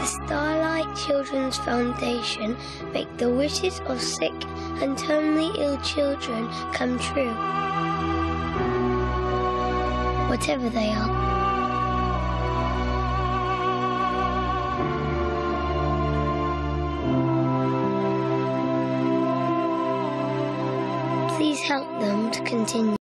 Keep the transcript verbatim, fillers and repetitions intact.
The Starlight Children's Foundation make the wishes of sick and terminally ill children come true, whatever they are. Please help them to continue.